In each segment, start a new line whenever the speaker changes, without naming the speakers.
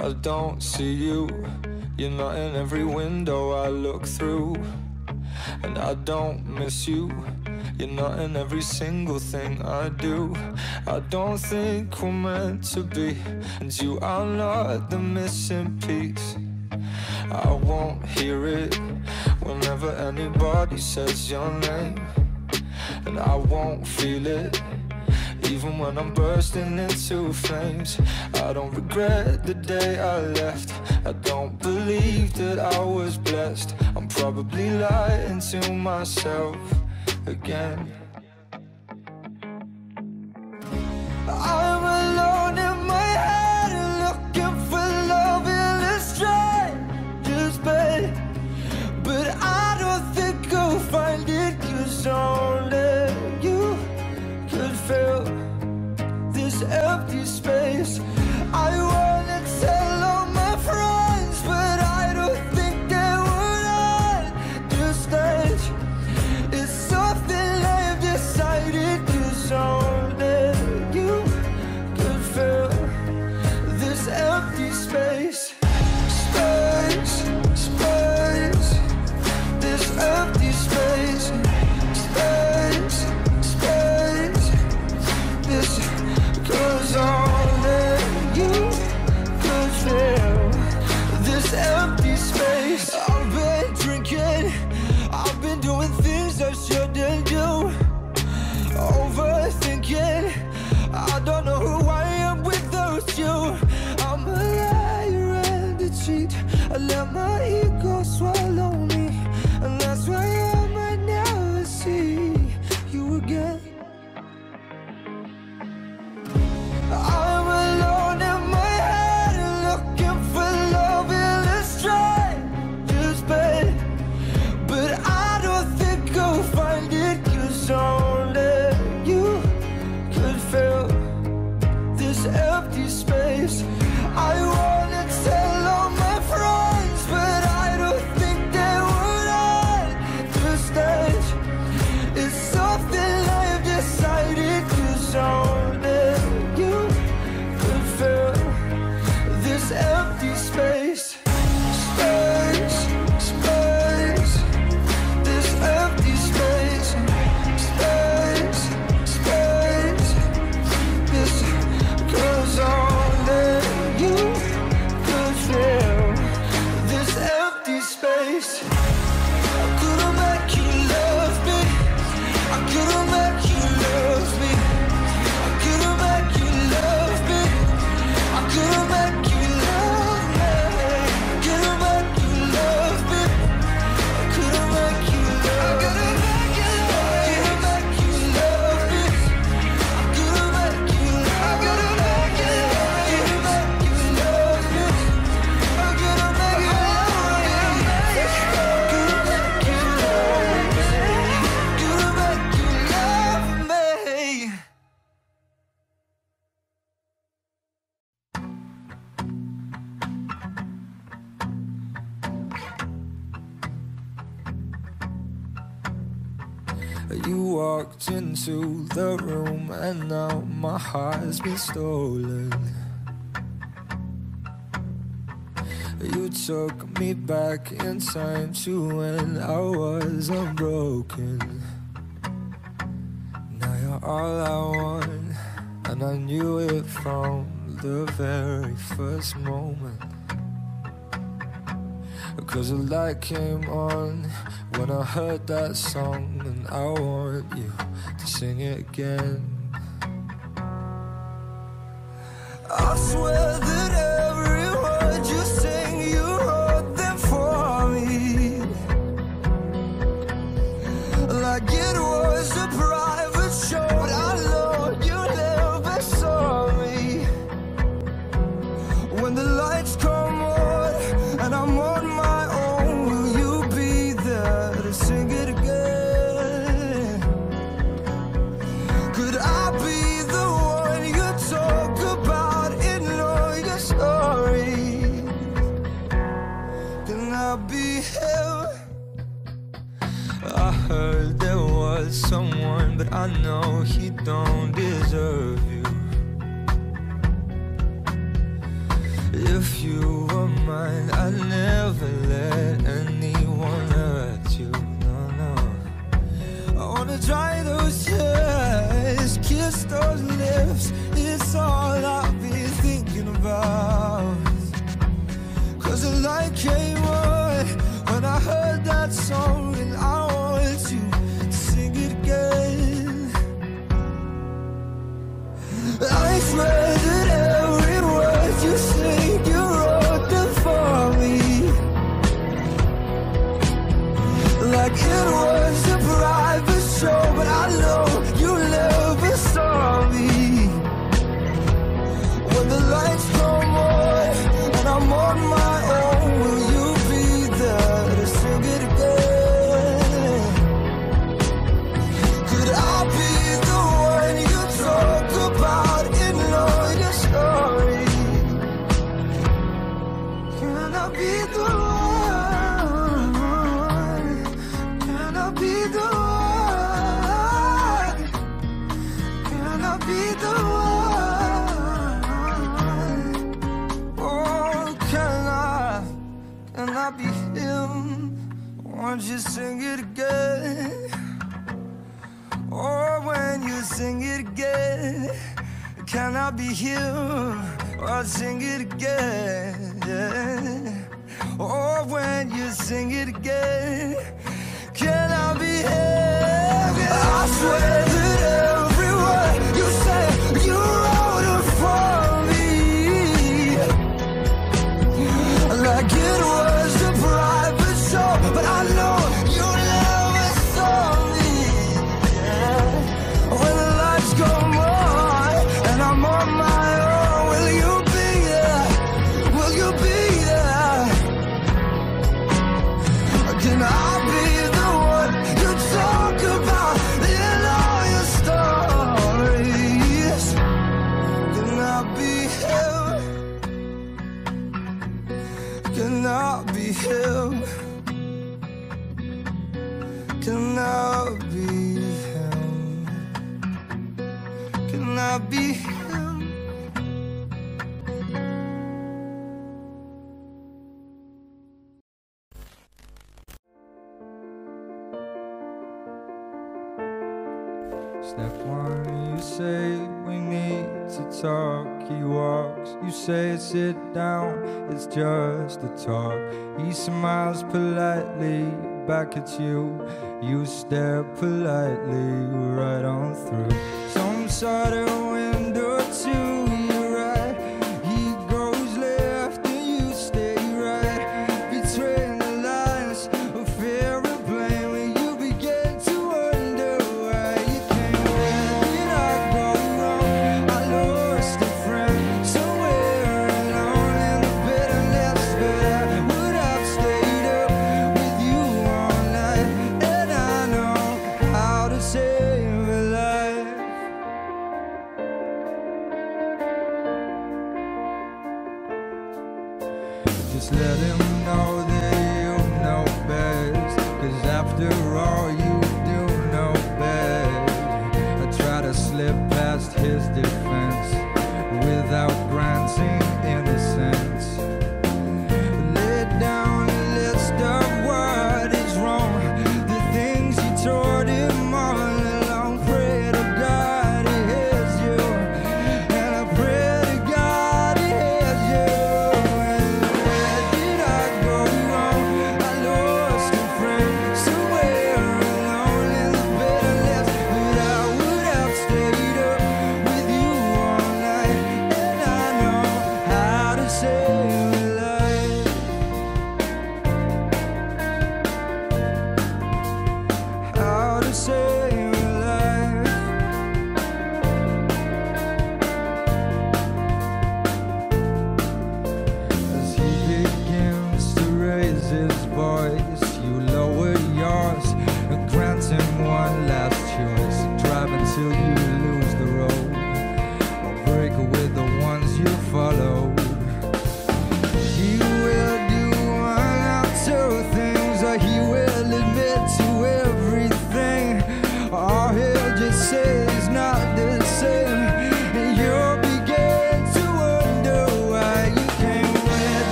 I don't see you. You're not in every window I look through. And I don't miss you. You're not in every single thing I do. I don't think we're meant to be, and you are not the missing piece. I won't hear it whenever anybody says your name, and I won't feel it even when I'm bursting into flames. I don't regret the day I left. I don't believe that I was blessed. I'm probably lying to myself again. I'm alone in my head and looking for love in a stranger's bed, but I don't think I'll find it, 'cause only you could fill this empty space. I wanna tell all my friends, but I don't think they would understand. It's something I've decided, 'cause only you could fill this empty space. Space, space, this empty space. Space, space, this, 'cause only you could fill this empty space. I've been drinking, I've been doing things I shouldn't do, overthinking. I don't know who I am without you. I'm a liar and a cheat. I let my ego swallow me, and that's why I might never see you again. I'm alone in my head and looking for love in a stranger's bed, but I don't think I'll find it, 'cause only you could fill this empty space. I wanna tell all my friends, but I don't think they would understand. It's something I've decided, 'cause only you could fill this empty space. Space, space, this empty space. Space, space, this, 'cause only you could fill this empty space. I couldn't make you love me. I couldn't make you love me. I couldn't make you love me. I couldn't make you love me. Couldn't make you love me. I couldn't make you love me. Couldn't make you love me. I couldn't make you love me. I couldn't make you love me. I couldn't make you love me. Couldn't make you love me. Couldn't make you love me. You walked into the room and now my heart's been stolen. You took me back in time to when I was unbroken. Now you're all I want, and I knew it from the very first moment. 'Cause the light came on when I heard that song, and I want you to sing it again. I swear that every word you sing, you wrote them for me, like it was a private show. But I know you never saw me. When the lights come on and I'm on my own, will you be there to sing it again? Could I be the one you talk about in all your stories? Can I be him? I heard there was someone, but I know he don't deserve you. If you you were mine. I never let anyone hurt you, no, no. I wanna dry those tears, kiss those lips. It's all I've been thinking about. Cause the light came on when I heard that song, and I want to sing it again. I swear that every word you sing, you wrote them for me. Like it was a private show, but I know you never saw me. When the lights come on and I'm on my own, will you be there to sing it again? Could I be the one you talk about in all your story? Can I be the one? Can I be the one? Can I be the one? Oh, can I be him? Won't you sing it again? Or when you sing it again, can I be him? Or sing it again? Or when you sing it again, can I be him? I swear that every word you say, you wrote it for me. Like it was a private show, but I know you never saw me. When the lights come on and I'm on my own, will you be there? Will you be there? Can I be the one you talk about in all your stories? Can I be him? Can I be him? Can I be him? Can I be him? Step one, you say we need to talk. He walks, you say sit down, it's just a talk. He smiles politely back at you. You stare politely right on through some sort of window to your right. He goes left and you stay right, between the lines of fear and blame. When you begin to wonder why you came. Where did I go wrong? I lost a friend somewhere alone in the bitterness, but I would have stayed up with you all night. And I know how to save a life. Just let him know that you know best, 'cause after all you do know best. I try to slip past his defense without granting innocence. Lay down a list of what is wrong, the things you told him all along. Pray to God he hears you, and I pray to God he hears you. And where did I go wrong?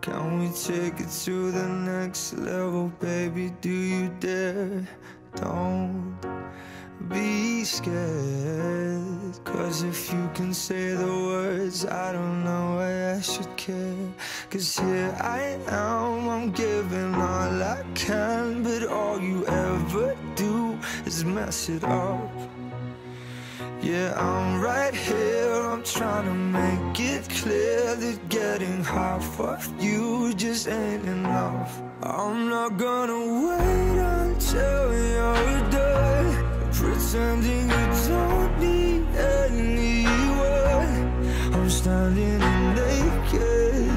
Can we take it to the next level, baby? Do you dare? Don't be scared, 'cause if you can say the words, I don't know why I should care. 'Cause here I am, I'm giving all I can, but all you ever do is mess it up. Yeah, I'm right here, I'm trying to make it clear that getting half of you just ain't enough. I'm not gonna wait until you're done pretending you don't need anyone. I'm standing naked,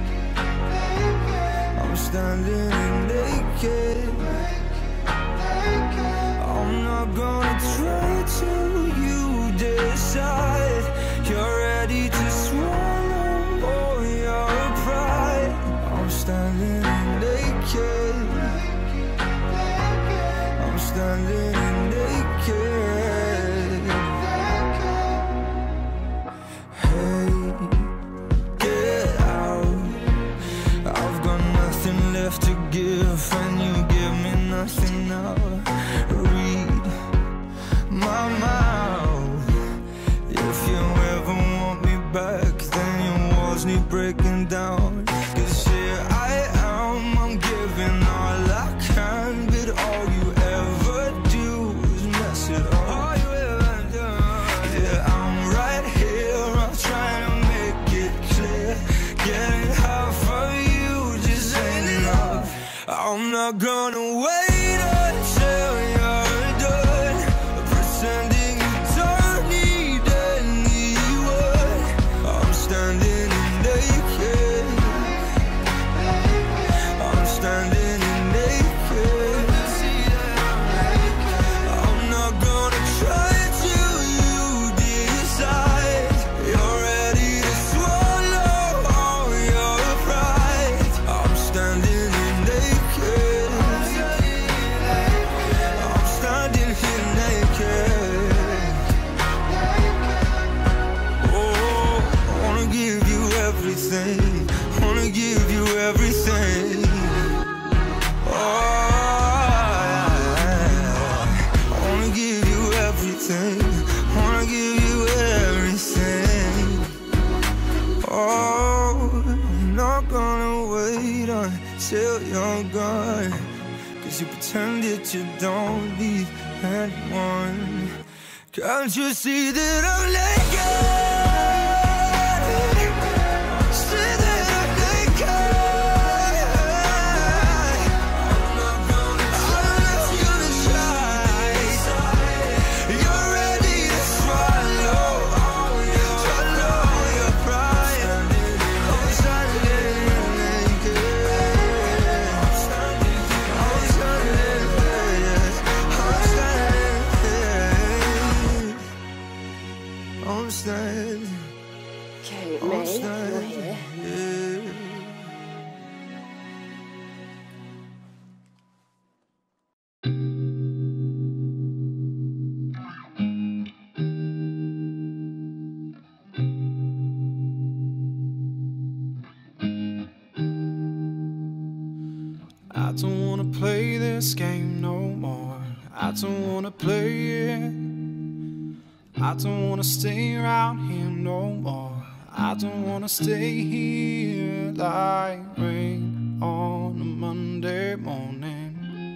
I'm standing naked. I'm not gonna try to decide you're ready to swallow all your pride. I'm standing naked, I'm standing naked. Hey, get out, I've got nothing left to give, and you give me nothing now. Read my mouth. If you ever want me back, then your walls need breaking down. 'Cause here I am, I'm giving all I can, but all you ever do is mess it up. All you ever do. Yeah, I'm right here, I'm trying to make it clear. Getting half of you just ain't enough. I'm not gonna wait until you're done pretending you don't need anyone. I'm standing naked, I'm standing naked. I'm not gonna try till you decide you're ready to swallow all your pride. I'm standing naked, I'm standing here naked. Oh, I wanna give you everything, wanna give you everything. Oh, I wanna give you everything, wanna give you everything. Oh, I'm not gonna wait until you're gone, 'cause you pretend that you don't need anyone. Can't you see that I'm naked? See that I'm naked. I'm not gonna try. You're ready to swallow your pride. I'm standing naked, I'm standing I'm standing.
Okay, May, you're here.
I don't wanna play this game no more. I don't wanna play it. I don't wanna stay around here no more. I don't wanna stay here like rain on a Monday morning,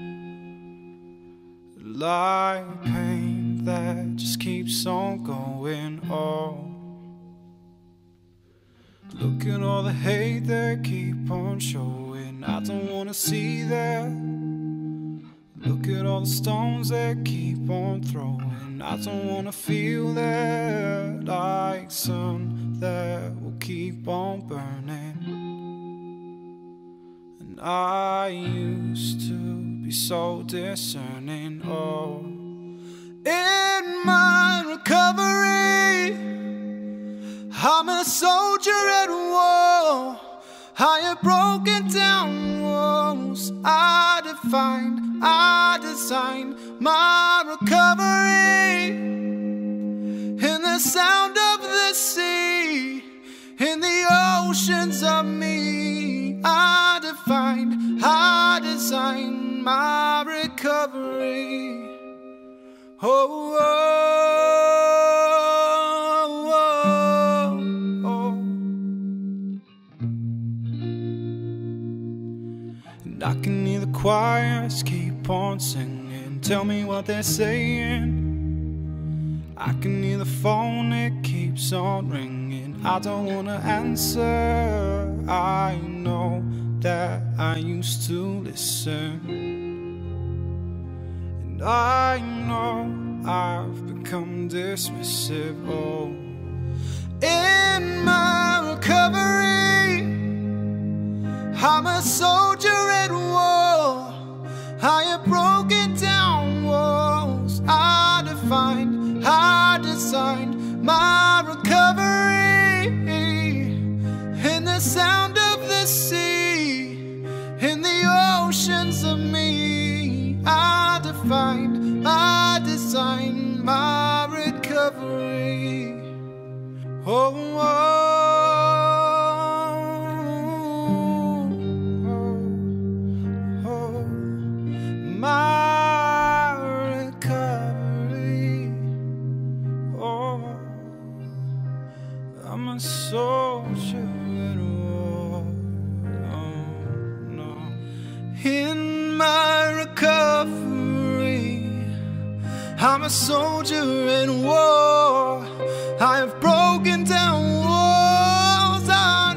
like pain that just keeps on going on. Look at all the hate that keep on showing. I don't wanna see that. Look at all the stones that keep on throwing. I don't wanna feel that, like sun that will keep on burning. And I used to be so discerning. Oh, in my recovery, I'm a soldier at war. I have broken down walls. I designed my recovery in the sound of the sea, in the oceans of me. my recovery. Oh, oh, oh, oh. And I can hear the choirs keep on singing, tell me what they're saying. I can hear the phone, it keeps on ringing. I don't wanna answer. I know that I used to listen, and I know I've become dismissive. Oh, in my recovery, I'm a soldier at war. I have broken down walls. I designed my recovery in the sound of the sea, in the oceans of me. I designed my recovery. Oh, oh, oh, oh, my recovery. Oh, I'm a soldier at war. Oh, no. In my recovery, I'm a soldier in war. I have broken down walls. I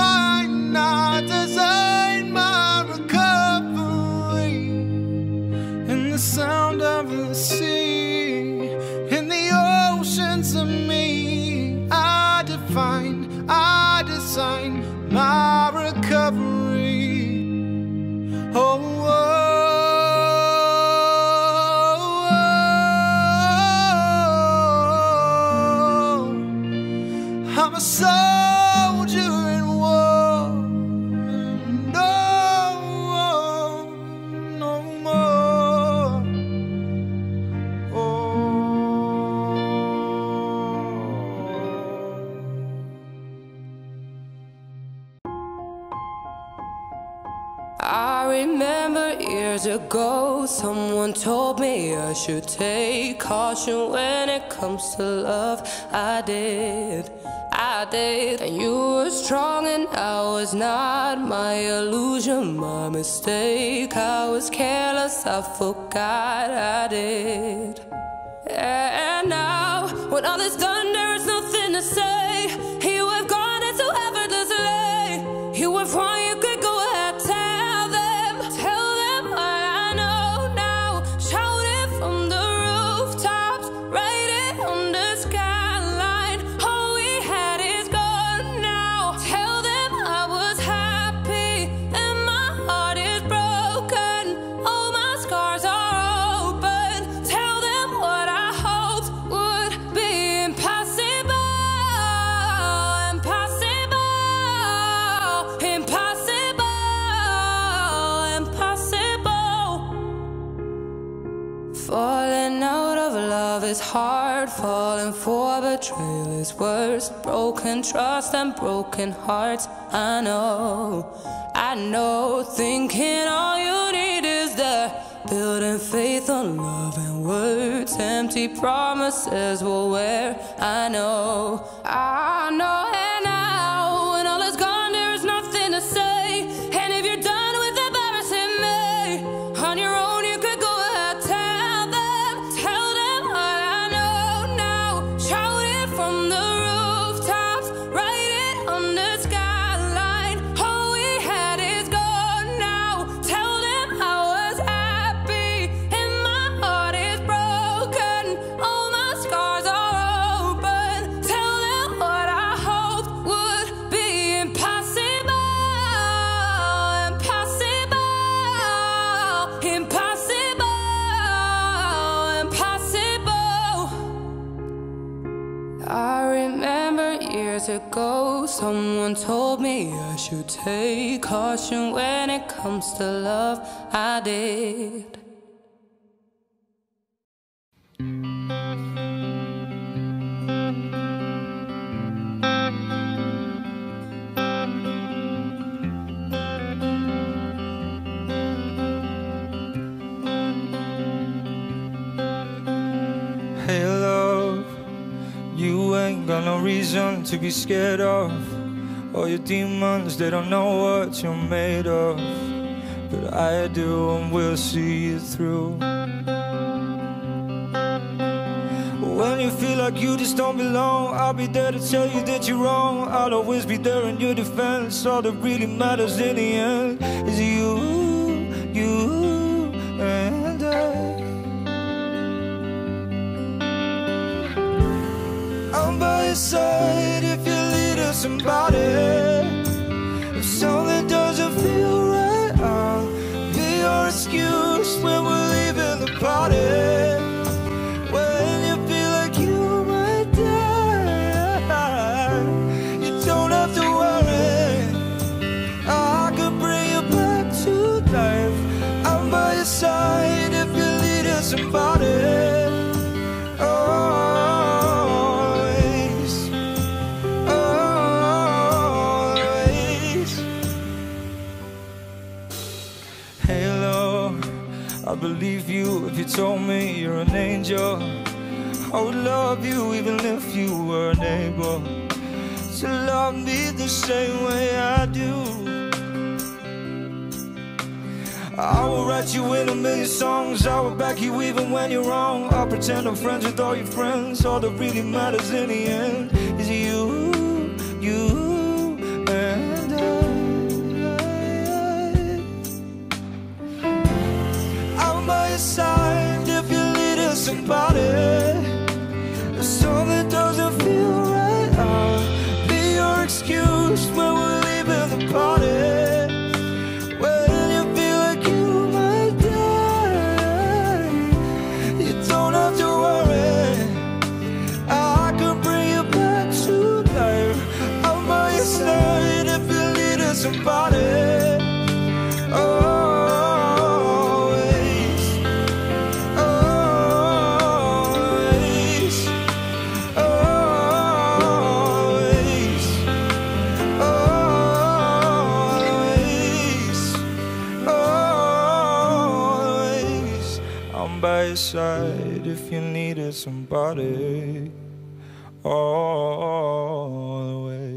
designed my recovery in the sound of the sea, in the oceans of me. I designed my recovery. Oh, I'm a soldier in war. No, no more. Oh.
I remember years ago, someone told me I should take caution when it comes to love. I did, and you were strong and I was not. My illusion, my mistake. I was careless, I forgot I did. And now, when all is done, there is nothing to say. You have gone into effortlessly. You have wrong, you could go ahead, tell them what I know now. Shout it from the rooftops, write it on the skyline. All we had is gone now. Tell them I was happy and my heart is broken. All my scars are open. Tell them what I hoped would be impossible. Falling out of love is hard. Falling for betrayal is worse. Broken trust and broken hearts. I know. Thinking all you need is that. Building faith on love and words. Empty promises will wear. I know. And now, when all is gone, there is nothing to say. And if you're done with embarrassing me, on your own you could go ahead, tell them what I know now. Shout it from the rooftops, write it on the skyline. All we had is gone now. Tell them I was happy and my heart is broken. All my scars are open. Tell them what I hoped would be impossible. I remember years ago, someone told me I should take caution when it comes to love. I did.
reason to be scared of. All your demons, they don't know what you're made of. But I do, and we'll see it through. When you feel like you just don't belong, I'll be there to tell you that you're wrong. I'll always be there in your defense. All that really matters in the end is you and I. I'm by your side if you lead us somebody. If something doesn't feel right, I'll be your excuse when we're leaving the party. When you feel like you might die, you don't have to worry, I can bring you back to life. I'm by your side if you lead us somebody. I believe you if you told me you're an angel. I would love you even if you were unable to love me the same way I do. I will write you in a million songs. I will back you even when you're wrong. I'll pretend I'm friends with all your friends. All that really matters in the end is you and I. Side if you lead us somebody. If something doesn't feel right, I'll be your excuse when we're leaving the party. When you feel like you might die, you don't have to worry, I can bring you back to life. I'm by your side if you lead us somebody. Side if you needed somebody all the way.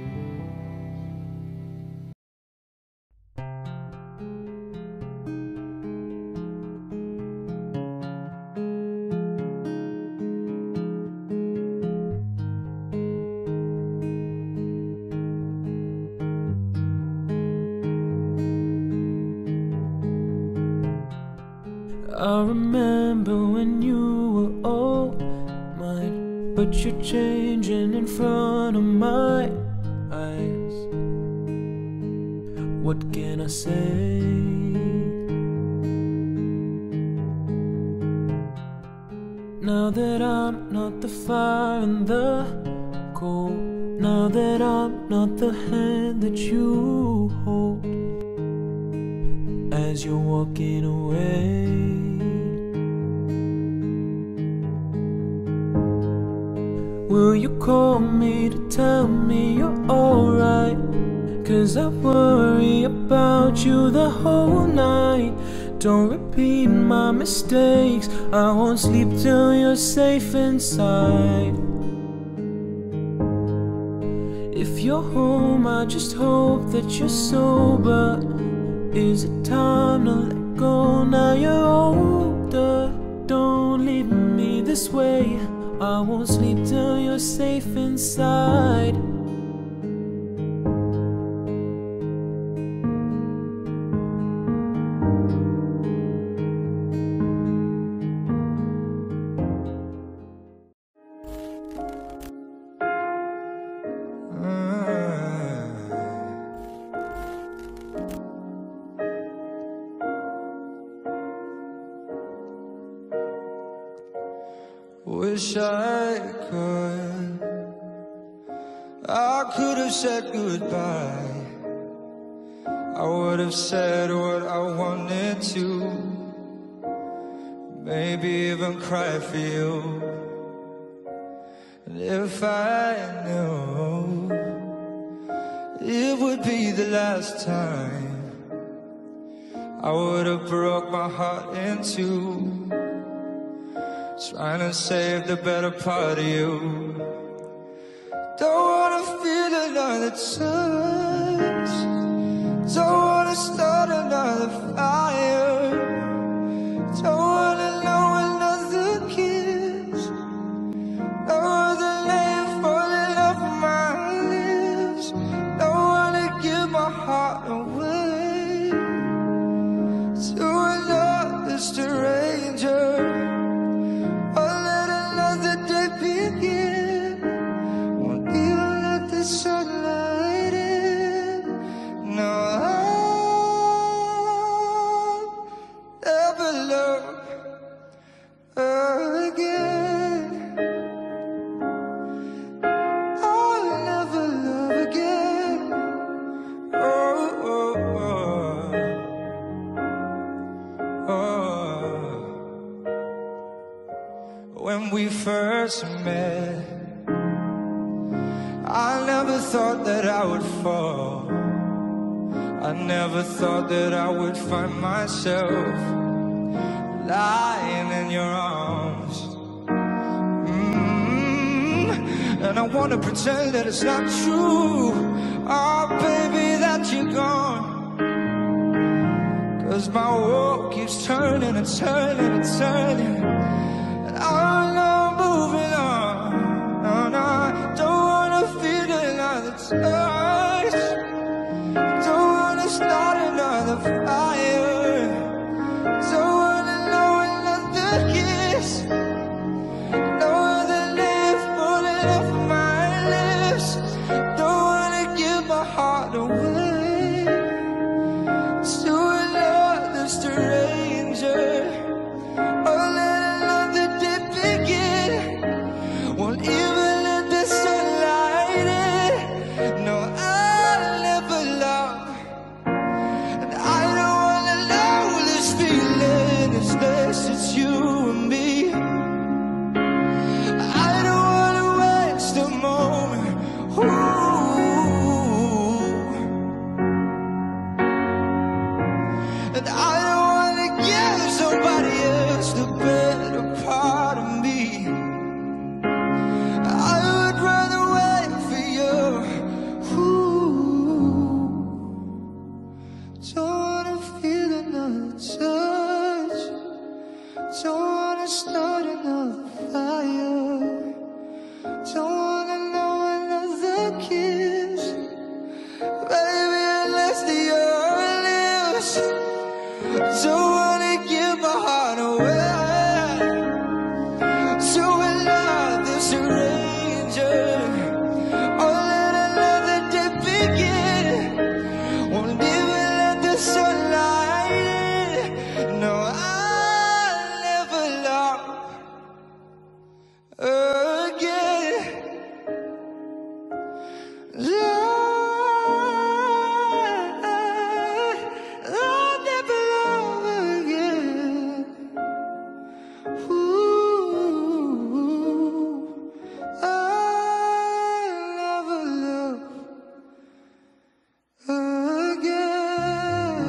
I remember when you were all mine, but you're changing in front of my eyes. What can I say? Now that I'm not the fire and the cold, now that I'm not the hand that you hold as you're walking away. Will you call me to tell me you're alright? 'Cause I worry about you the whole night. Don't repeat my mistakes, I won't sleep till you're safe inside. If you're home, I just hope that you're sober. Is it time to let go now you're older? Don't leave me this way, I won't sleep till you're safe inside.
Wish I could have said goodbye. I would have said what I wanted to, maybe even cry for you. And if I knew it would be the last time, I would have broke my heart in two, trying to save the better part of you. Don't wanna feel another touch. Don't wanna start another fire. Don't wanna know another kiss. No other name falling off my lips. Don't wanna give my heart away to another stranger. Or let another day begin. Won't even let the sunlight in. No, I'll never love again. I'll never love again. Oh, oh, oh, oh. When we first met, I never thought that I would fall. I never thought that I would find myself lying in your arms. And I wanna pretend that it's not true. Oh, baby, that you're gone. 'Cause my world keeps turning and turning and turning. And I'm not moving on. No, no, I don't wanna feel another touch. Don't wanna start another fire. Don't wanna know another kiss. No other name falling off my lips. Don't wanna give my heart away to another stranger. Or let another day begin. Won't even let the sunlight in. No, I'll never love. And I don't wanna know this feeling. It's less, it's you and me. I don't wanna waste a moment. Ooh. And I don't wanna give somebody else the better part of me. I would rather wait for you. Ooh. Don't wanna feel another touch. Don't wanna start another fire. Don't wanna know another kiss. Baby, unless your lips. Don't wanna give my heart away to another stranger. Or let another day begin. Won't even let the sunlight in. No, I'll never love again. I'll never love again. Ooh, I'll never love again.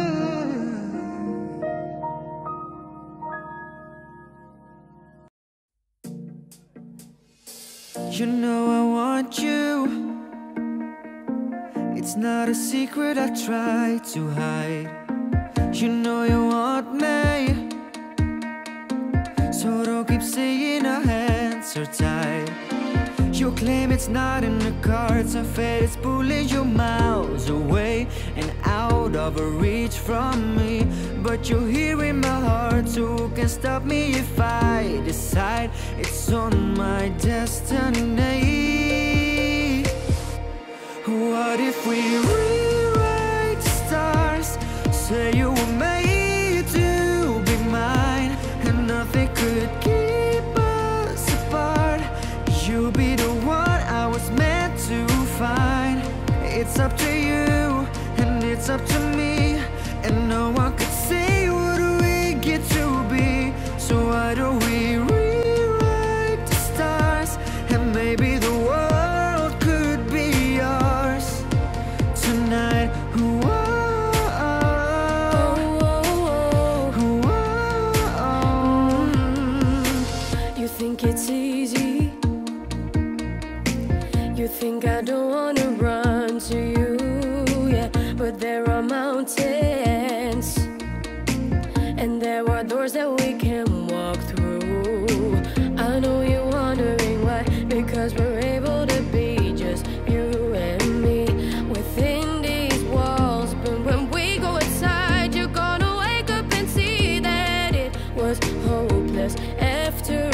You know I want you. It's not a secret I try to hide. You know you want me, so don't keep saying our hands are tied. You claim it's not in the cards, I fate is pulling you miles away and out of reach from me. But you're here in my heart, so who can stop me if I decide it's on my destiny? What if we rewrite the stars? Say you were made to be mine, and nothing could keep us apart. You'll be the one I was meant to find. It's up to you, and it's up to me, and no one could say what we get to be. So why don't we rewrite the stars, and maybe the world could be ours tonight. You think it's easy, you
doors that we can walk through. I know you're wondering why, because we're able to be just you and me within these walls. But when we go outside, you're gonna wake up and see that it was hopeless after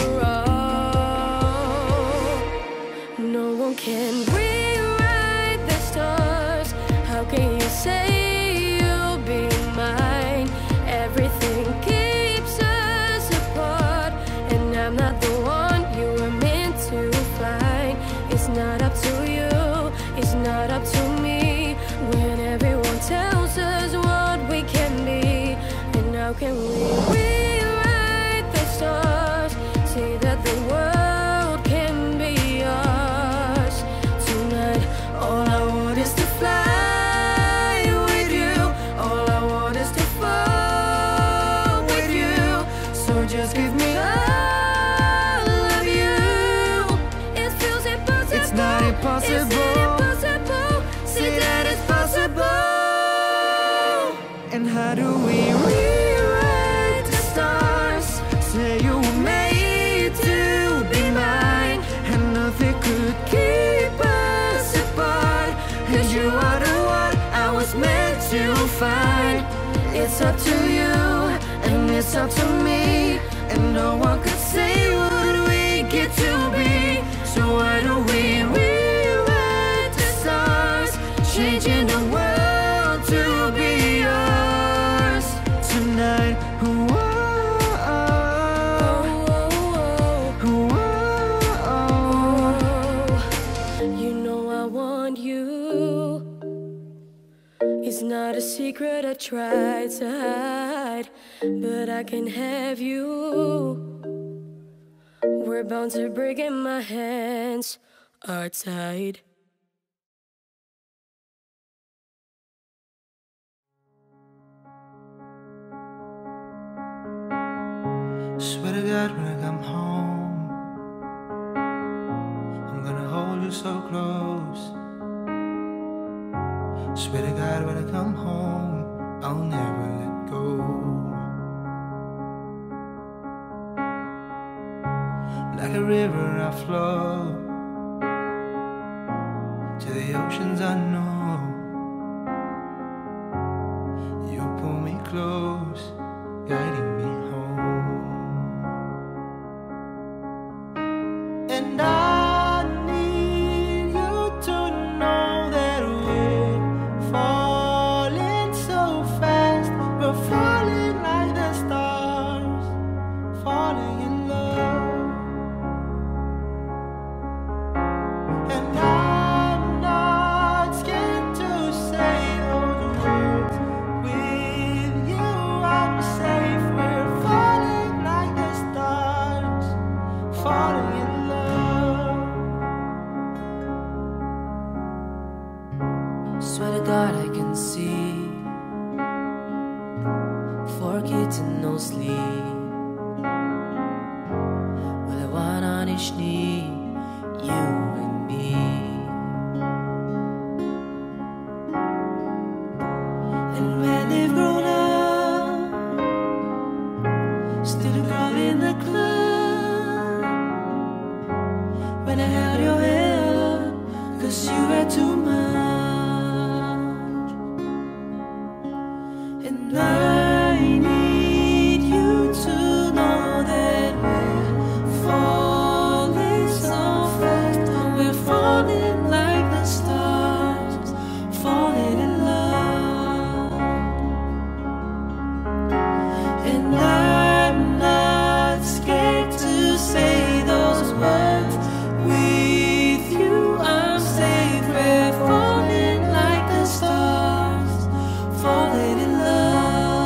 all. No one can rewrite the stars. How can you say you'll be mine? Everything keeps us apart, and I'm not the one you were meant to find. It's not up to you, it's not up to me, when everyone tells us what we can be. And how can we rewrite the stars, say that the world can be ours tonight? All I want is to fly with you, all I want is to fall with you. So just give me all of you. It feels impossible.
It's not impossible.
It's not impossible. Say that it's possible.
And how do we rewrite the stars? Say you were made to be mine, and nothing could keep us apart, 'cause you are the one I was meant to find. It's up to you, and it's up to me, and no one could say what we get to be. So why don't we rewrite the stars, changing the world to be yours tonight? Ooh,
You know I want you. It's not a secret I tried to hide, but I can have you. We're bound to break and my hands are tied.
Swear to God, when I come home, I'm gonna hold you so close. Swear to God, when I come home, I'll never let go. Like a river I flow to the oceans I know. You pull me close, guiding me home. And I need you to know that we're falling so fast. We're falling like the stars, falling in love. And I'm not scared to say those words. With you I'm safe. We're falling like the stars, falling in love.
Swear to God I can see 4 kids and no sleep, with one on each knee, you and me. And when they've grown up, still a girl in the club. When I held your hand, 'cause you had too much. And I need you to know that we're falling so fast. We're falling like the stars, falling in love. And I'm not scared to say those words. With you I'm safe. We're falling like the stars, falling in love.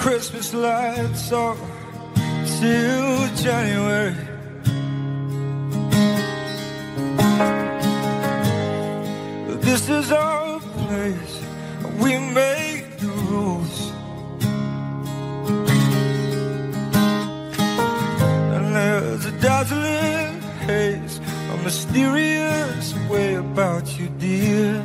Christmas lights off till January. This is our place, we make the rules. And there's a dazzling haze, a mysterious way about you, dear.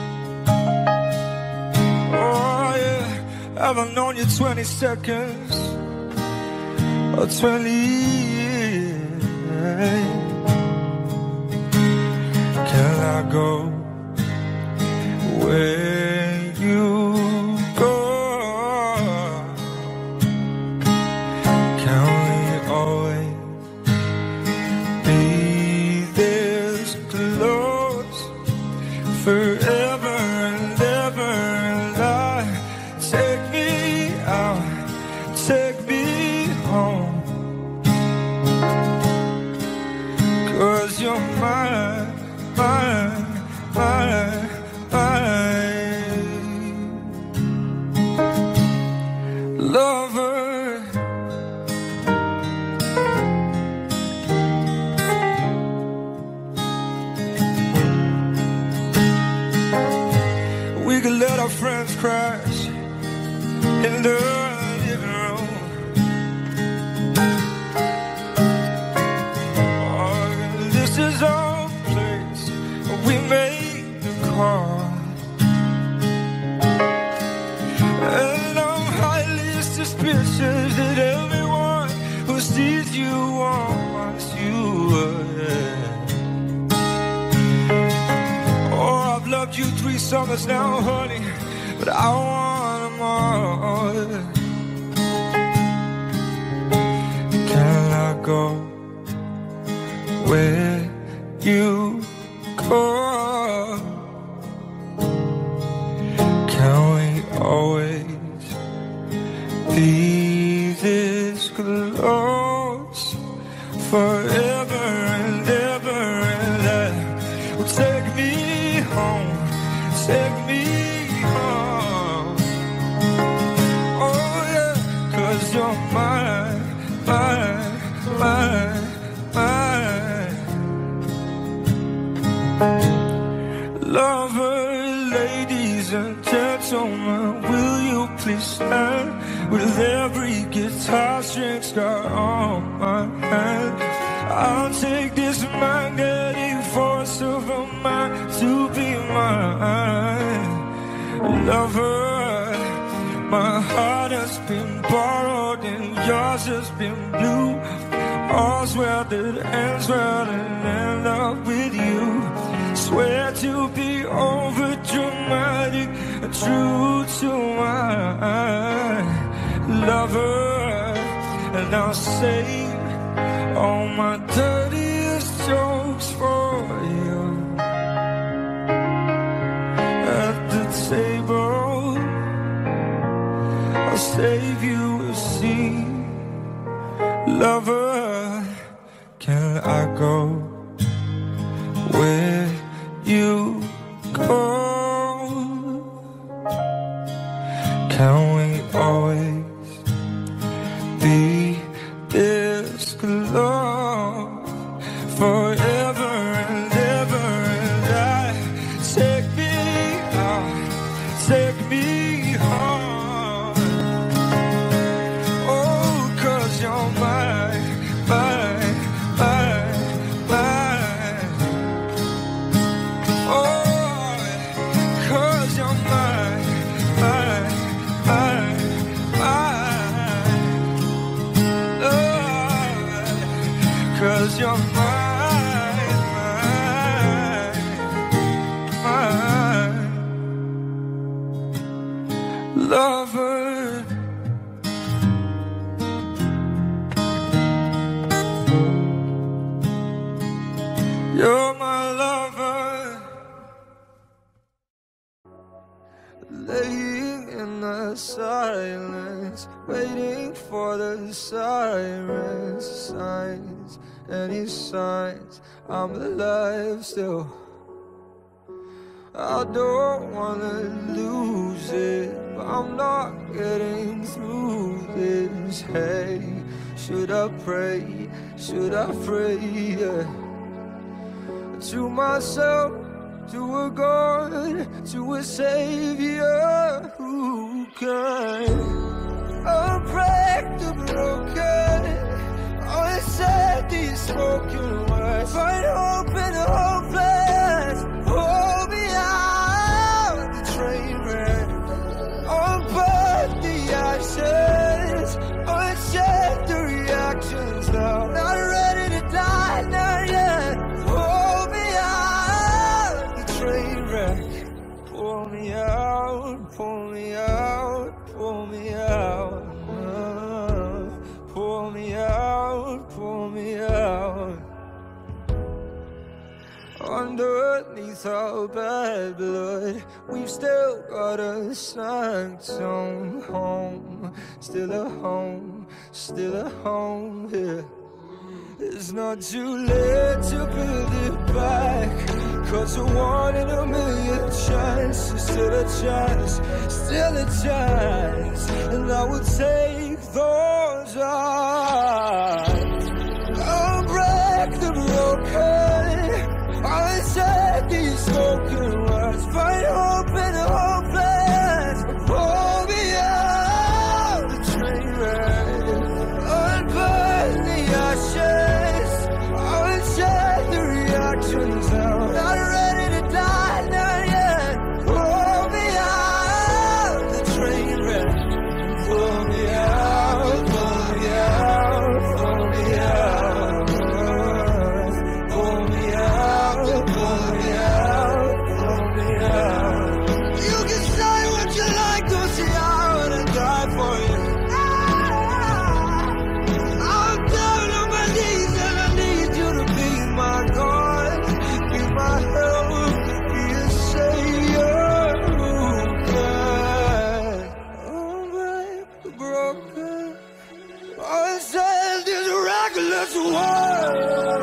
Oh yeah, have I known you 20 seconds or 20 years? Can I go where you go? Can we always be this close forever and ever? And take me out, take me home, 'cause you're mine, mine, mine, lover. We could let our friends crash in the living room. Oh, this is our place, we made the call. And I'm highly suspicious that everyone who sees you wants you. Oh, I've loved you 3 summers now, honey, but I want them all. Can I go where you go? Can we always be this close forever and ever? And that will take me home, take me home. Oh yeah, 'cause you're mine, mine, mine, mine. Lover, ladies and gentlemen, will you please stand with every guitar string scar on my hand? I'll take this magnetic force of a man to be mine. Lover, my heart has been borrowed and yours has been blue. All's well that ends well and end up with you. Swear to be over dramatic and true to my lover. And I'll save all my dirtiest jokes for you at the table. I'll save you a seat. Lover, can I go where you go? Can we always be this close forever and ever? And take me out, take me home. Oh, 'cause you're mine, mine, mine, mine. Oh, 'cause you're mine, mine, mine, mine. Oh, 'cause you're mine, mine, mine. Lover, you're my lover. Laying in the silence, waiting for the sirens, signs, any signs I'm alive still. I don't wanna lose it, but I'm not getting through this. Hey, should I pray? Should I pray? Yeah. To myself, to a God, to a Savior who can unbreak the broken, unsaid these spoken words, find hope in the hopeless. Hold me out the train wreck, unburn the ashes, unshed the reactions now. Not ready to die, not yet. Hold me out the train wreck. Pull me out, pull me out, pull me out. Pull me out, pull me out. Underneath our bad blood, we've still got a sanctum home. Still a home, still a home, yeah. It's not too late to build it back, 'cause a 1 in a million chance is still a chance, still a chance. And I will take those odds. I'll break the broken, I'll set these spoken words, find hope in the hopeless. Pull me out the train wreck, unburn the ashes, unshed the reactions now. Not ready to die, not yet. Pull me out the train wreck. Pull me out, pull me out, pull me out. Pull me out, pull me out, pull me out. You can say what you like, don't see I wanna die for you. I'm down on my knees and I need you to be my God, be my help, be a savior who can unbreak the broken, unsaid this reckless world.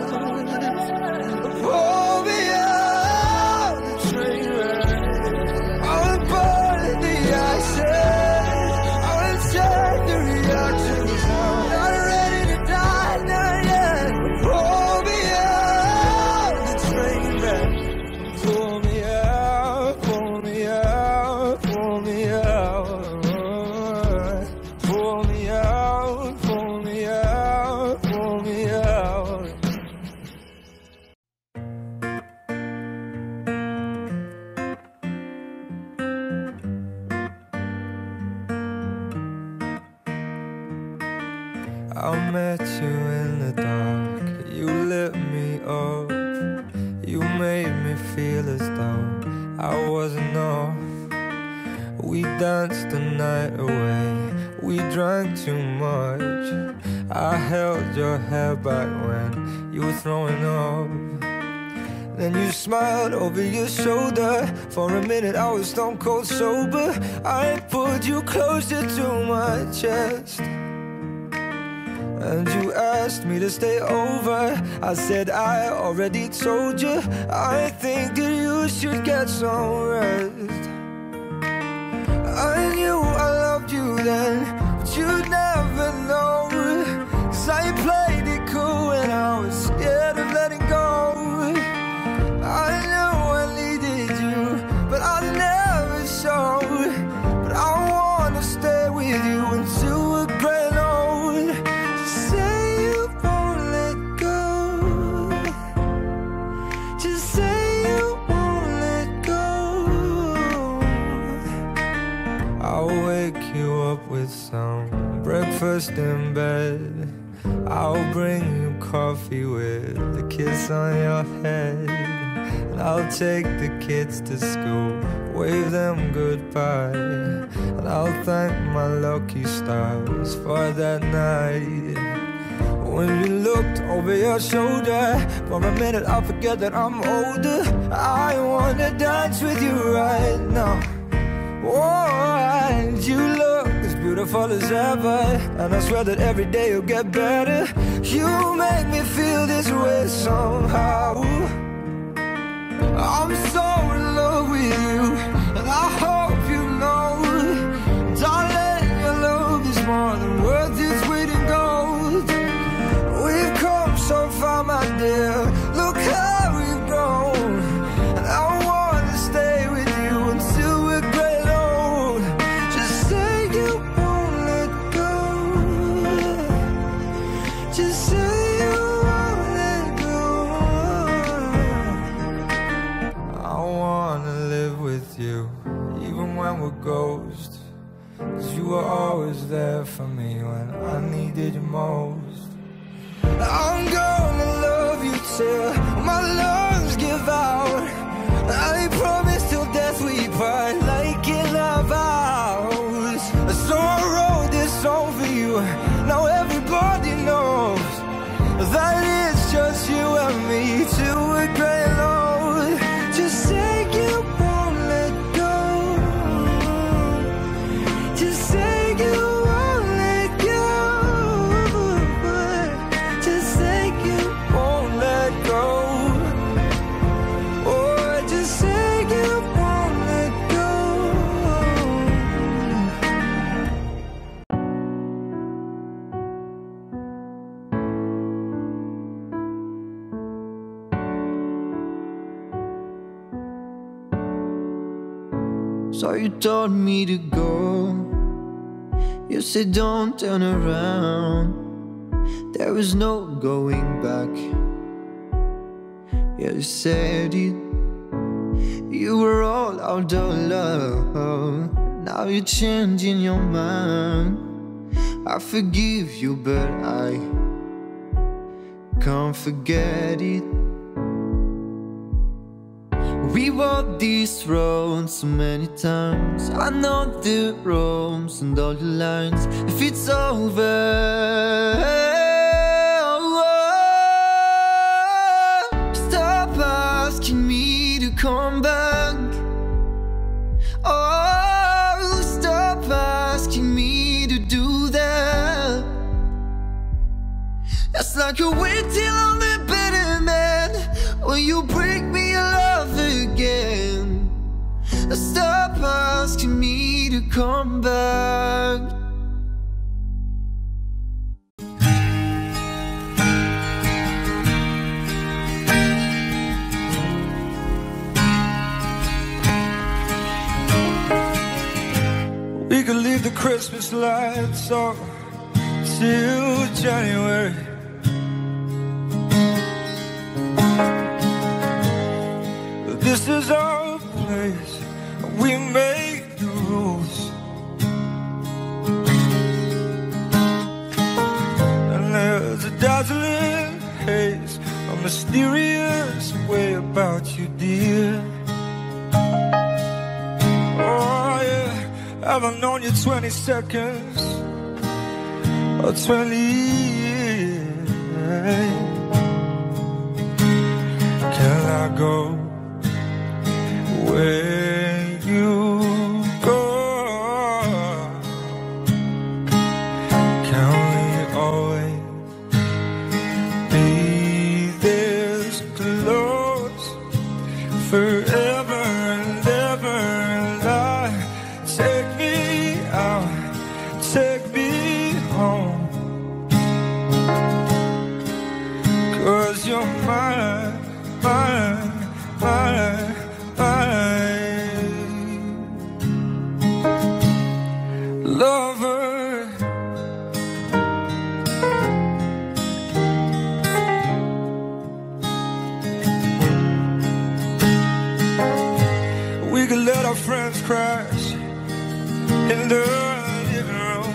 Pull me out the train wreck, unburn the ashes, unshed the reactions now. Not ready to die, not yet. Pull me out the train wreck. Pull me out, pull me out, pull me out. Pull me out, pull me out, pull me out. I met you in the dark, you lit me up, you made me feel as though I wasn't off. We danced the night away, we drank too much. I held your hair back when you were throwing up. Then you smiled over your shoulder. For a minute I was stone cold sober. I pulled you closer to my chest, and you asked me to stay over. I said I already told you, I think that you should get some rest. I knew I loved you then, but you'd never know, 'cause I played it cool and I was scared of letting go. I know I needed you, but I never showed. But I wanna stay with you until we're growing old. Just say you won't let go. Just say you won't let go. I'll wake you up with some breakfast in bed. I'll bring you coffee with a kiss on your head. And I'll take the kids to school, wave them goodbye. And I'll thank my lucky stars for that night. When you looked over your shoulder, for a minute I forget that I'm older. I wanna dance with you right now. Oh, and you look as beautiful as ever, and I swear that every day you'll get better. You make me feel this way somehow. I'm so alone. now, my dear. Look how we've grown, and I wanna stay with you until we're great old. Just say you won't let go. Just say you won't let go. I wanna live with you, even when we're ghosts. 'Cause you were always there for me when I needed you most. I'm gonna love you till my lungs give out. I promise till death we part, like in our vows. So I wrote this song for you, now everybody knows that it's just you and me till we're grey old. Just say you won't let go. Just say you won't let go. Just say you won't let go. Oh, just say you won't let go. So you told me to go. You said don't turn around. There is no going back. Yeah, you said it. You were all out of love. Now you're changing your mind. I forgive you, but I can't forget it. We walked this road so many times. I know the rooms and all the lines. If it's over, stop asking me to come back. Oh, stop asking me to do that. It's like you wait till I'm the better man. When you break me, I love again. Stop asking me to come back. We could leave the Christmas lights on till January. This is our place, we make the rules. And there's a dazzling haze, a mysterious way about you, dear. Oh yeah, have I known you 20 seconds or 20 years? Can I go where you go? Can we always be this close forever and ever? And I take me out, take me home, 'cause you're mine, mine, mine. Lover, we could let our friends crash in the living room.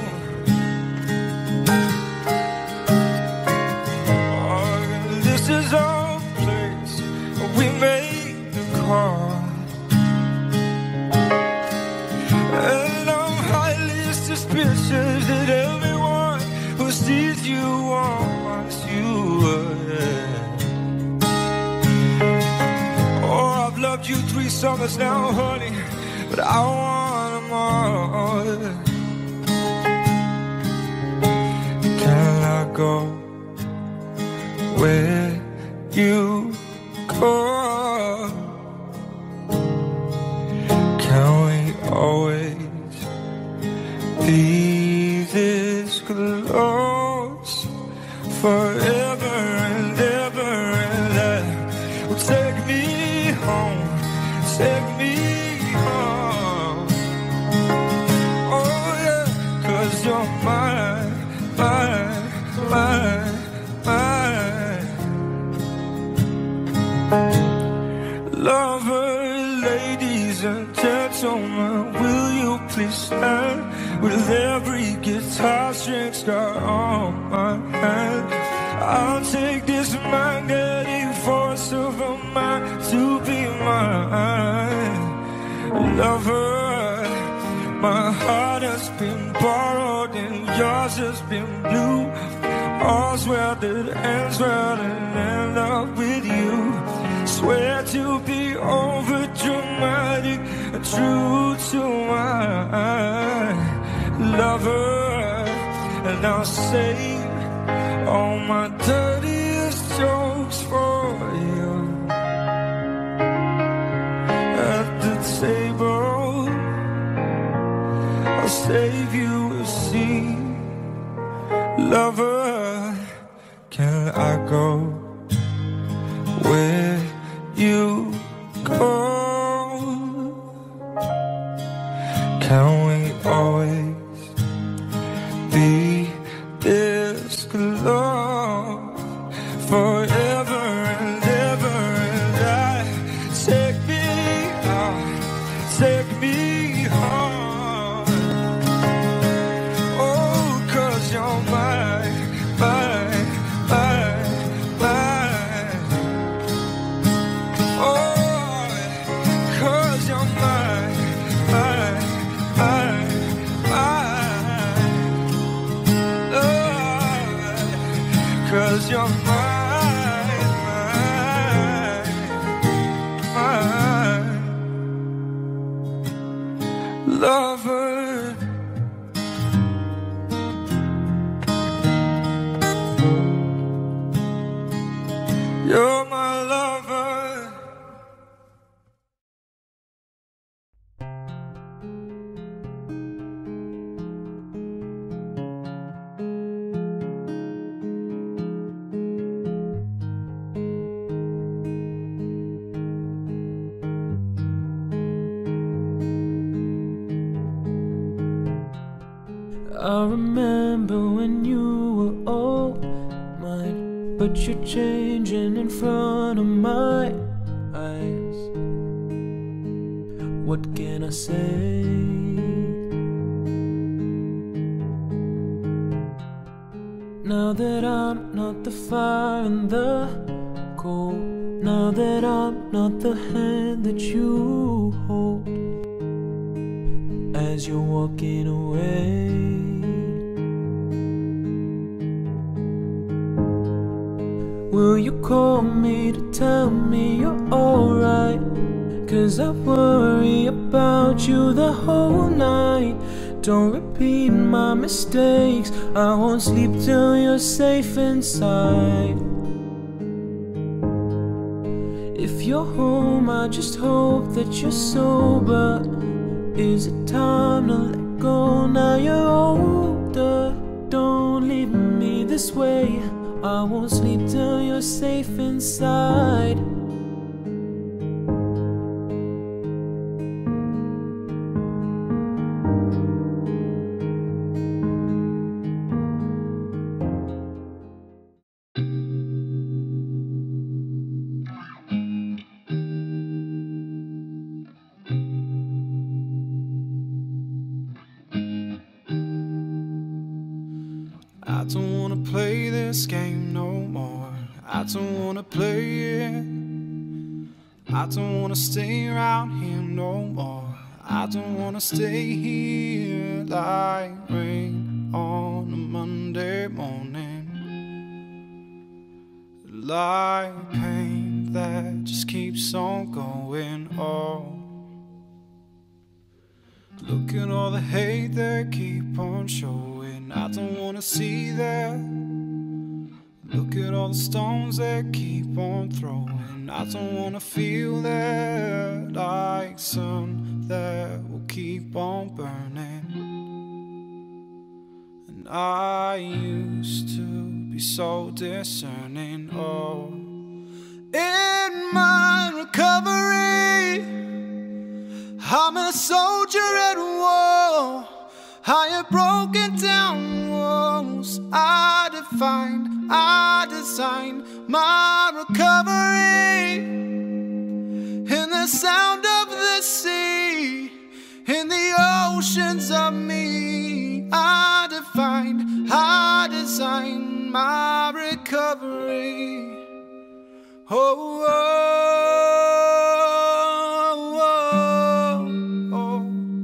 Oh, this is our place, we made the call. And I'm highly suspicious that everyone who sees you wants you. Oh, I've loved you 3 summers now, honey, but I want them all. Can I go where you go? Can we always be this close forever and ever? Lover, ladies and gentlemen, will you please stand with every guitar string scar on my hand? I'll take this magnetic force of a man to be mine. Lover, my heart has been borrowed and yours has been blue. All's well that ends well and end up with you. Swear to be over dramatic and true to my lover, and I'll save all my dirtiest jokes for you at the table. I'll save you a seat. Lover, can I go where you go? Can we always be this close forever and ever? And take me out, take me home. Oh, 'cause you're mine, mine, mine, mine. Oh, 'cause you're mine, mine, mine, mine. Oh, 'cause you're mine, mine, mine. Lover, you're my lover.
I remember when you were all mine, but you're changing in front of my eyes. What can I say? Now that I'm not the fire and the cold, now that I'm not the hand that you hold as you're walking away. Will you call me to tell me you're alright? 'Cause I worry about you the whole night. Don't repeat my mistakes, I won't sleep till you're safe inside. If you're home, I just hope that you're sober. Is it time to let go now you're older? Don't leave me this way, I won't sleep till you're safe inside.
I don't wanna play this game no more. I don't wanna play it. I don't wanna stay around here no more. I don't wanna stay here like rain on a Monday morning, like pain that just keeps on going on. Look at all the hate that keep on showing. I don't wanna see that. Look at all the stones that keep on throwing. I don't wanna feel that, like sun that will keep on burning. And I used to be so discerning. Oh, in my recovery, I'm a soldier at war. I have broken down walls. I designed my recovery. the sound of the sea, in the oceans of me. I design my recovery. Oh, oh, oh, oh.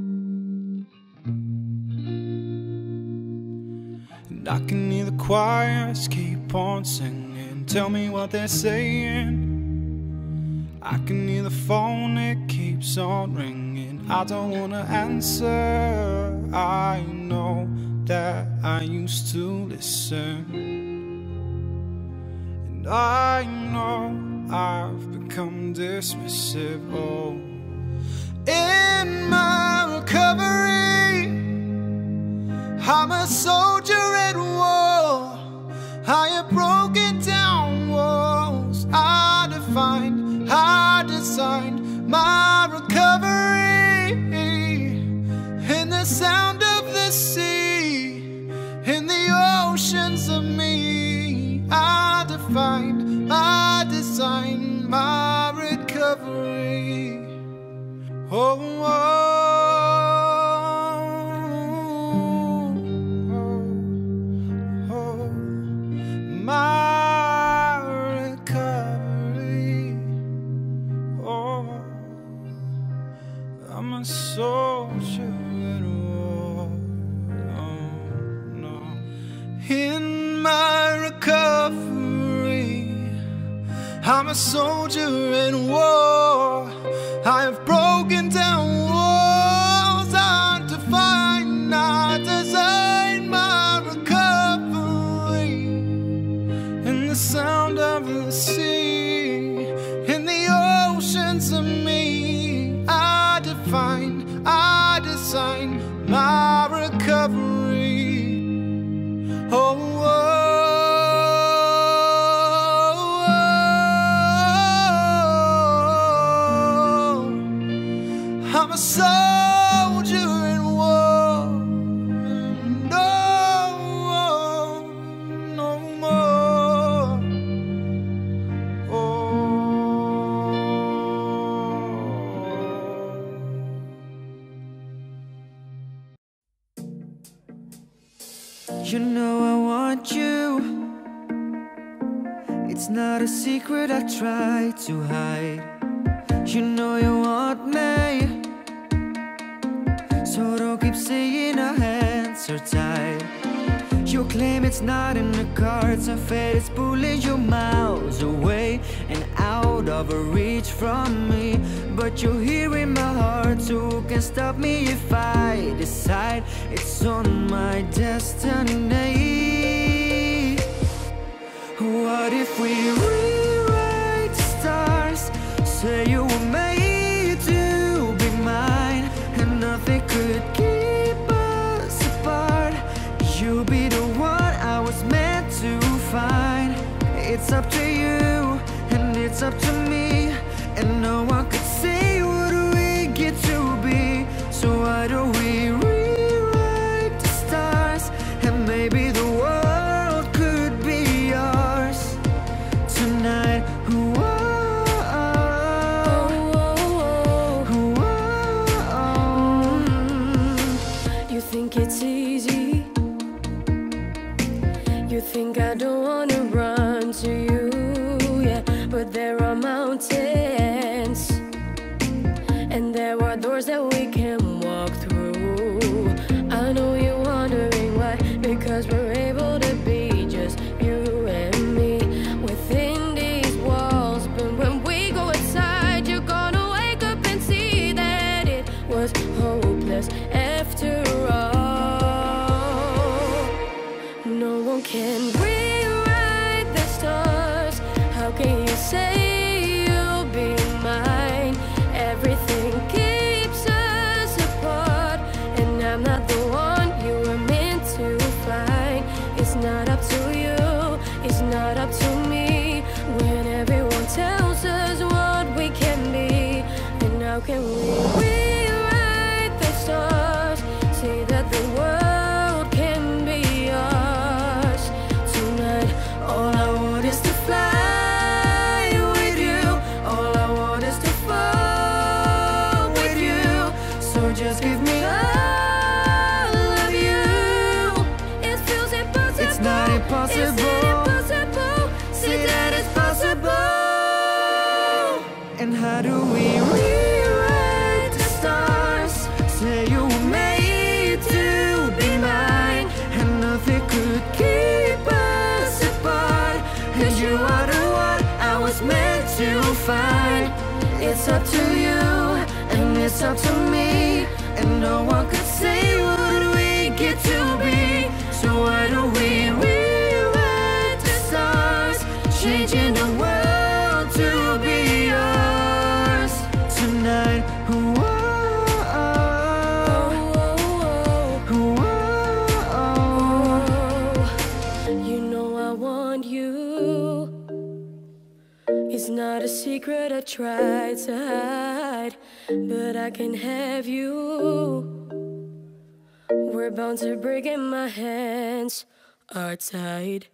And I can hear the choirs keep on singing, tell me what they're saying. I can hear the phone, it keeps on ringing. I don't wanna answer. I know that I used to listen, and I know I've become dismissive. Oh, in my recovery, I'm a soldier at war. I have broken down walls. I designed my recovery, in the sound of the sea, in the oceans of me. I designed my recovery. Oh, oh, oh, oh, my recovery. Oh, I'm a soldier at war. Oh, no. In my recovery, I'm a soldier in war. I have broken down walls. I design my recovery, in the sound of the sea, in the oceans of me. I design my recovery. Oh, oh, oh, I'm a soldier in war. No, no more. Oh.
You know I want you. It's not a secret I try to hide. You know you want me, so don't keep saying our hands are tied. You claim it's not in the cards, and fate is pulling you miles away and out of reach from me. But you're here in my heart, so who can stop me if I decide it's on my destiny? What if we rewrite the stars? Say you were made to be mine, and nothing could keep us apart. You'll be the one I was meant to find. It's up to you, and it's up to me, and no one could say what we get to be. So why don't we rewrite the stars, and maybe the world could be ours tonight.
You think it's easy? You think I don't wanna run to you, yeah. But there are mountains, and there are doors that we can walk through. I know you're wondering why, because we're able to be just you and me within these walls. But when we go outside, you're gonna wake up and see that it was hopeless after all. No one can rewrite the stars. How can you say you'll be mine? Everything keeps us apart, and I'm not the one you were meant to find. It's not up to you, it's not up to me, when everyone tells us what we can be. And how can we rewrite the stars? Say that the world can be ours tonight. All I want is to fly with you. All I want is to fall fine. It's up to you, and it's up to me, and no one could say what we get to be. So why don't we rewrite the stars, changing the world to be yours tonight? You know I want you. It's not a secret I tried to hide, but I can have you. We're bound to break and my hands are tied.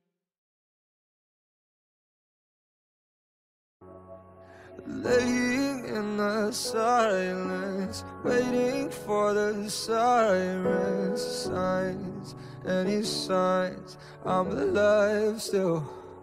Laying in the silence, waiting for the sirens, signs, any signs I'm alive still.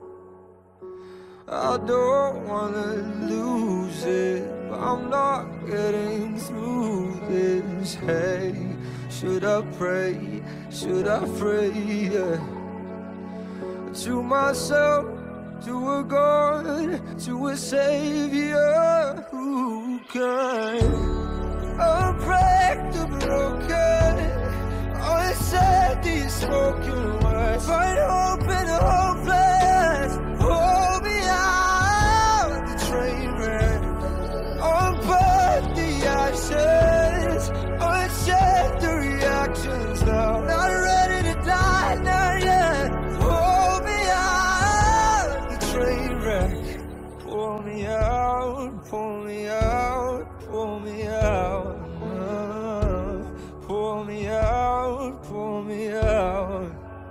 I don't wanna lose it, but I'm not getting through this. Hey, should I pray? Should I pray? Yeah. To myself, to a God, to a Savior who can unbreak the broken, unsaid these spoken words, find hope in the hopeless. Hold me out the train wreck, unburn the ashes, uncheck the reactions now. Not ready to die, not yet. Hold me out the train wreck. Pull me out, pull me out, pull me out. Pull me out, pull me out.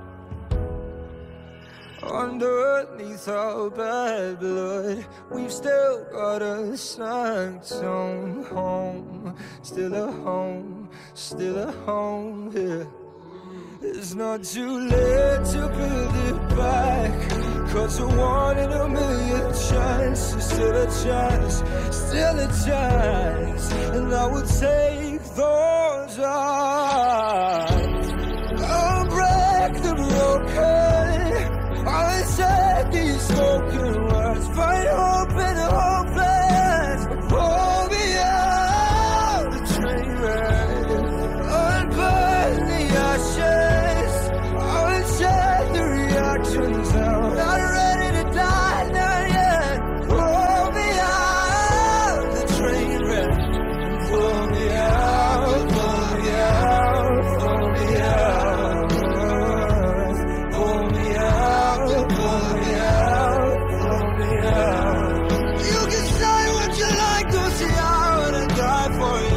Underneath our bad blood, we've still got a sanctum home. Still a home, still a home here. It's not too late to build it back. Cause a 1 in a million chance, still a chance, still a chance. And I would take those odds. I'll break the broken, I'll set these spoken words, find hope in the hopeless. Pull me out the train wreck, unburn the ashes, uncheck the reactions now. Not ready to die, not yet. Pull me out the train wreck, pull me out, pull me out, pull me out, pull me out, pull me out, pull me out. You can say what you like, don't see I wanna die for you.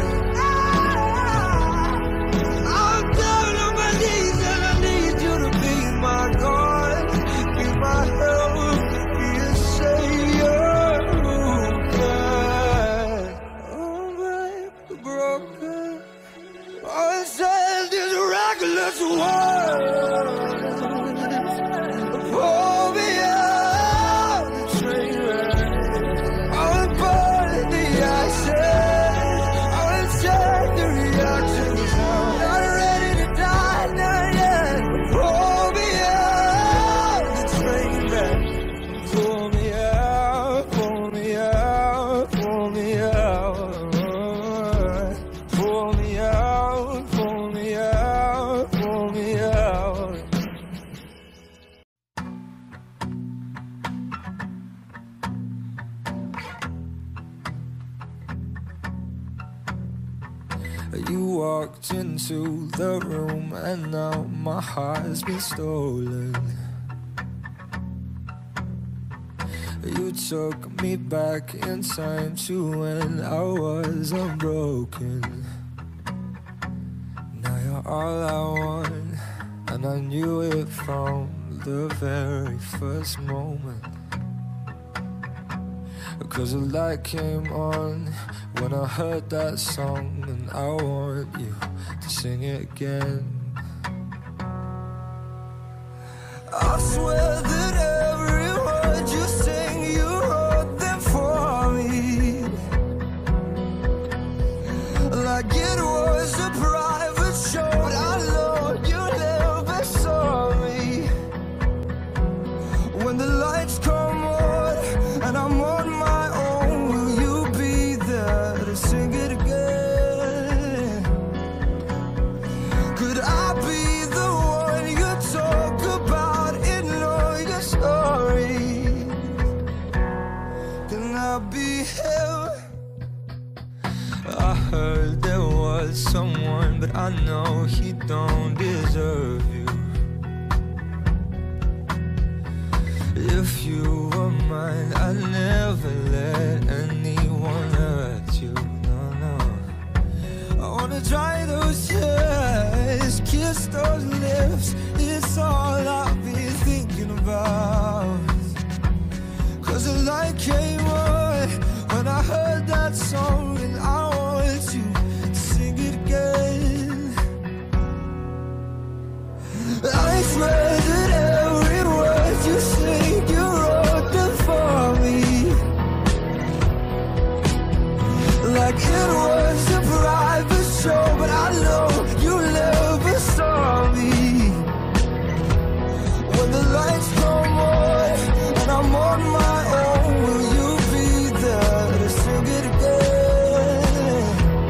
I'm down on my knees and I need you to be my God, be my help, be a savior who can unbreak the broken. All it says is reckless words. Pull me out the train wreck, unburn the ashes, uncheck the reactions now. Not ready to die, not yet. Pull me out the train wreck, pull me out, pull me out, pull me out, pull me out, pull me out, pull me out. You walked into the room and now my heart's been stolen. You took me back in time to when I was unbroken. Now you're all I want, and I knew it from the very first moment. Cause the light came on when I heard that song, and I want you to sing it again. I swear that every word you sing, you wrote them for me, like it was a private show. But I know you never saw me. When the lights come on and I'm on my I know he don't deserve you. If you were mine, I'd never let anyone hurt you. No, no. I wanna dry those tears, kiss those lips. It's all I've been thinking about. 'Cause the light came on when I heard that song, and I want you to sing it again. I swear that every word you sing, you wrote them for me, like it was a private show, but I know you never saw me. When the lights come on and I'm on my own, will you be there to sing it again?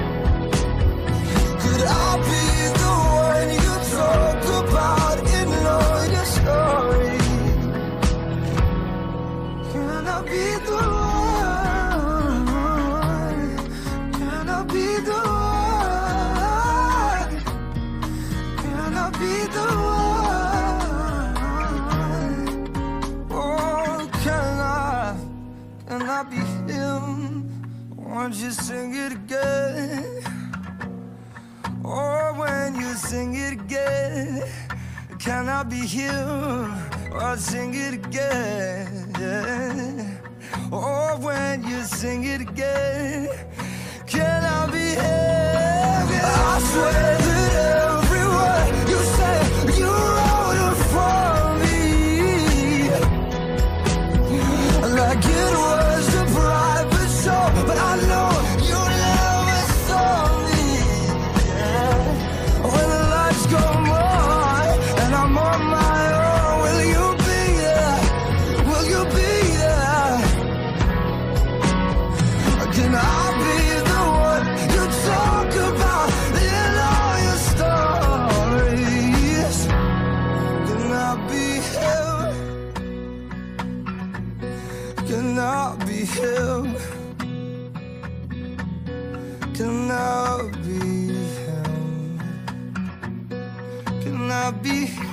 Could I be the one you talk about in all your stories? Can I be the one? Can I be the one? Can I be the one? Oh, can I be him? Won't you sing it again? Oh, when you sing it again, can I be him? Oh, sing it again. Oh, when you sing it again, can I be him? I swear that every word you say, you wrote it for me, like it was a private show, but I know you never saw me. Yeah. When the lights come on and I'm on my own, will you be there? Will you be there? Can I be the one you talk about in all your stories? Can I be him? Can I be him? Can I be him? Can I be him?